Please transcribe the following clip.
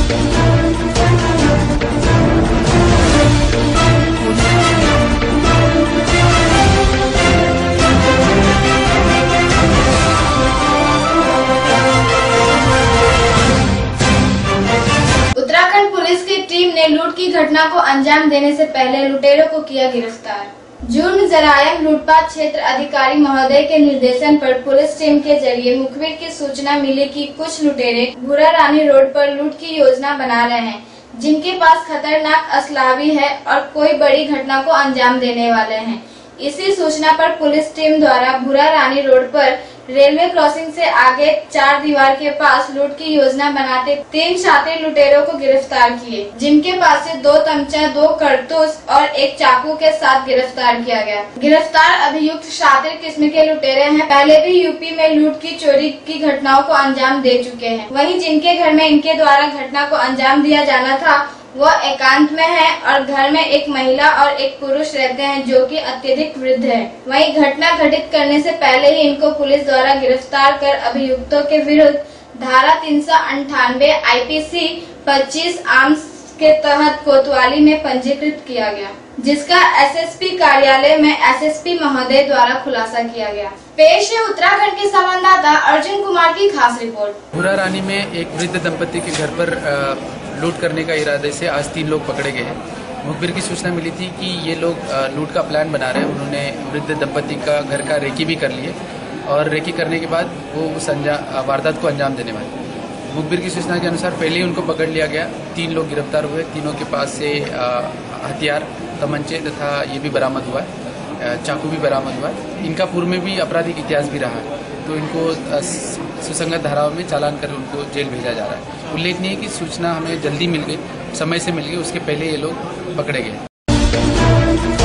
Uttarakhand police की team ने लूट की घटना को अंजाम देने से पहले लुटेरों को किया गिरफ्तार। जून जरायम लूटपाट क्षेत्र अधिकारी महोदय के निर्देशन पर पुलिस टीम के जरिए मुखबिर की सूचना मिली कि कुछ लुटेरे भूरा रानी रोड पर लूट की योजना बना रहे हैं, जिनके पास खतरनाक असला भी है और कोई बड़ी घटना को अंजाम देने वाले हैं। इसी सूचना पर पुलिस टीम द्वारा भूरा रानी रोड पर रेलवे क्रॉसिंग से आगे 4 दीवार के पास लूट की योजना बनाते 3 शातिर लुटेरों को गिरफ्तार किए, जिनके पास से 2 तमचा, 2 कारतूस और 1 चाकू के साथ गिरफ्तार किया गया। गिरफ्तार अभियुक्त शातिर किस्म के लुटेरे हैं, पहले भी यूपी में लूट की चोरी की घटनाओं को अंजाम दे चुके हैं। वहीं जिनके घर में इनके द्वारा घटना को अंजाम दिया जाना था वह एकांत में है और घर में एक महिला और एक पुरुष रहते हैं जो कि अत्यधिक वृद्ध है। वहीं घटना घटित करने से पहले ही इनको पुलिस द्वारा गिरफ्तार कर अभियुक्तों के विरुद्ध धारा 398 IPC 25 आर्म्स के तहत कोतवाली में पंजीकृत किया गया, जिसका SSP कार्यालय में SSP महोदय द्वारा खुलासा किया गया। पेश है उत्तराखंड के संवाददाता अर्जुन कुमार की खास रिपोर्ट। भूरा रानी में एक वृद्ध दंपति के घर पर लूट करने का इरादे से आज 3 लोग पकड़े गए हैं। मुखबिर की सूचना मिली थी कि ये लोग लूट का प्लान बना रहे हैं। उन्होंने वृद्ध दंपति का घर का रेकी भी कर लिए और रेकी करने के बाद वो उस वारदात को अंजाम देने वाले। मुखबिर की सूचना के अनुसार पहले ही उनको पकड़ लिया गया। 3 लोग गिरफ्तार हुए। तीनों के पास से हथियार, तमंचे तथा ये भी बरामद हुआ है, चाकू भी बरामद हुआ है। इनका पूर्व में भी आपराधिक इतिहास भी रहा है, तो इनको सुसंगत धाराओं में चालान कर उनको जेल भेजा जा रहा है। उल्लेखनीय है कि सूचना हमें जल्दी मिल गई, समय से मिल गई, उसके पहले ये लोग पकड़े गए।